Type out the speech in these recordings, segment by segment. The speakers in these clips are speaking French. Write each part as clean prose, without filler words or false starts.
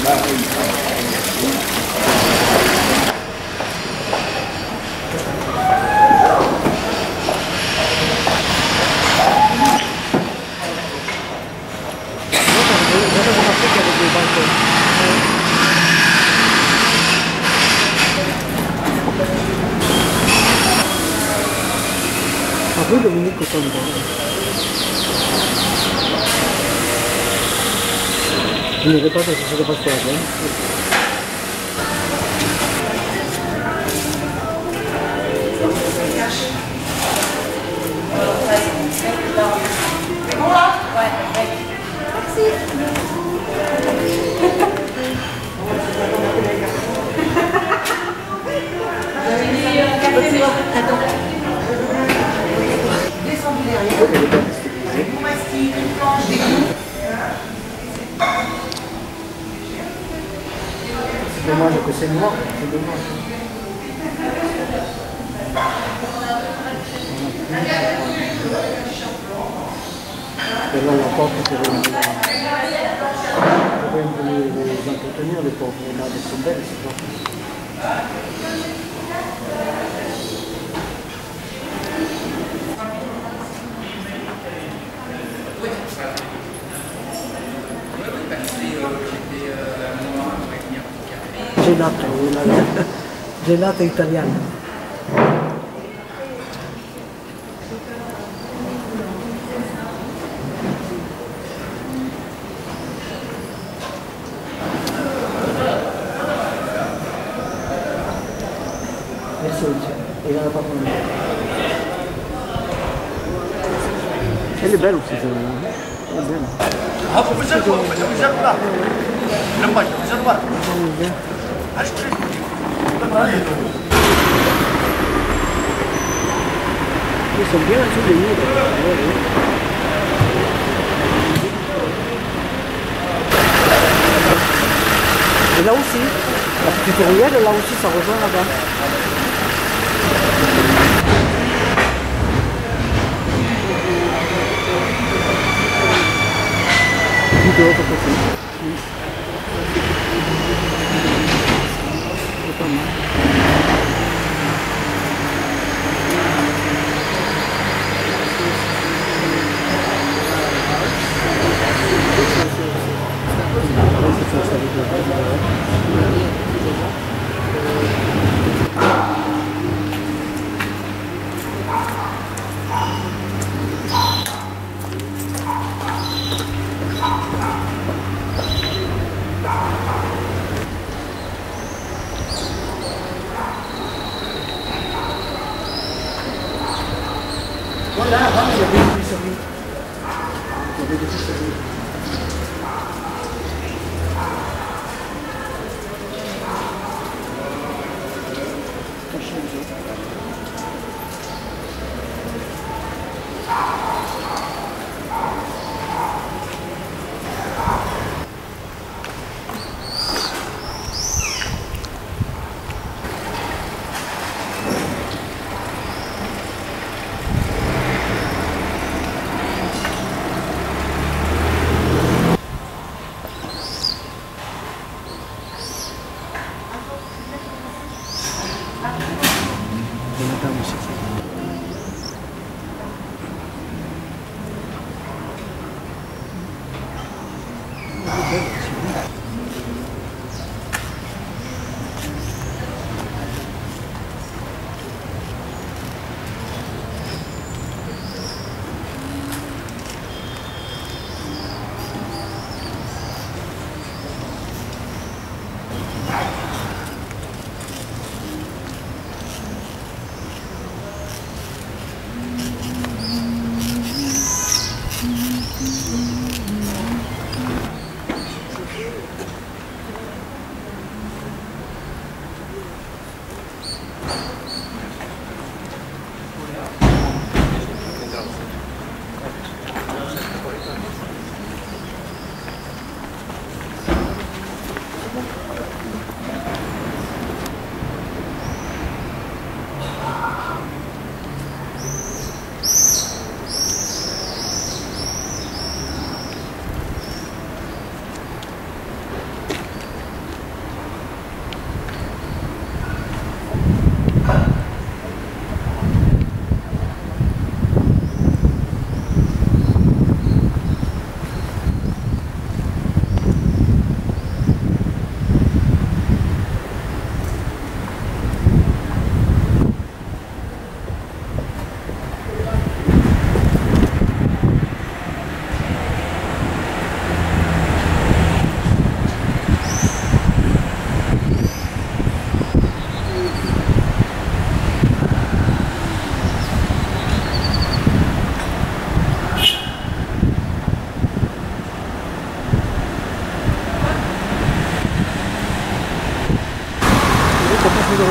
Après Dominique Cotonda. Je ne pas se siete passati. C'est bon là? Ouais, ouais. Merci. Descendu derrière. Avec mon mastic, une planche, des coups. C'est dommage que c'est noir, c'est dommage. Et là, la porte pour les entretenir, les pauvres. Et là, elles sont belles, c'est pas. Gelato italiano. Il en a pas pris. Elle est belle aussi, elle est belle. Ah, vous faites quoi? Vous faites quoi? Le match, vous faites quoi? Achetez. Ils sont bien sous les murs. Et là aussi, la petite ruelle, là aussi, ça rejoint là-bas. De l'autre côté. C'est pas mal. Voilà, il y avait des pisseries. Il y avait des pisseries.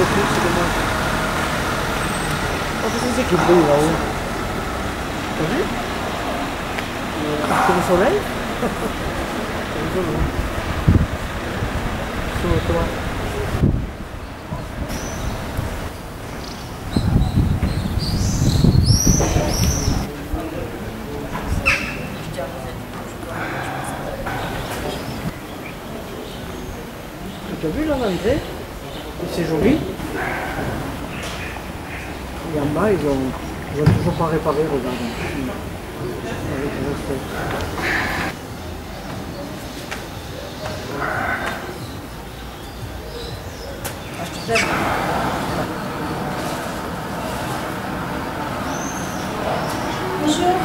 voiture, c'est dommage. Oh, qu'est-ce que c'est qui brille là-haut? T'as vu? C'est le soleil? C'est rigolo. Sur le toit. Tu as vu là l'entrée? C'est joli. Et en bas, ils ont toujours pas réparé, regarde. Avec le respect. Bonjour.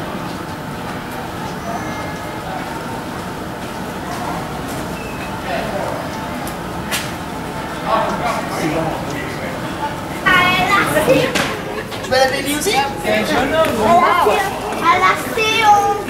Tu veux la baby aussi? À la séance.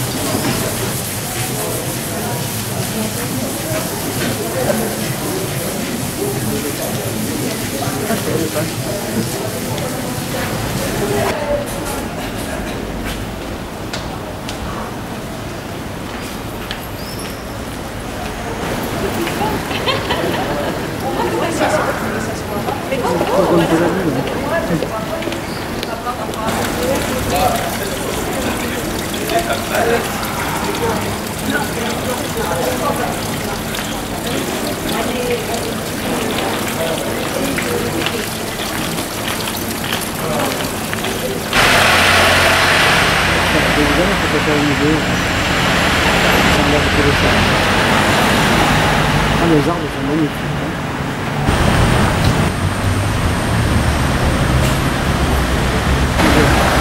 Ah, les arbres sont magnifiques.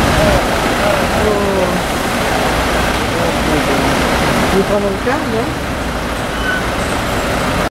Tu veux prendre le calme, non?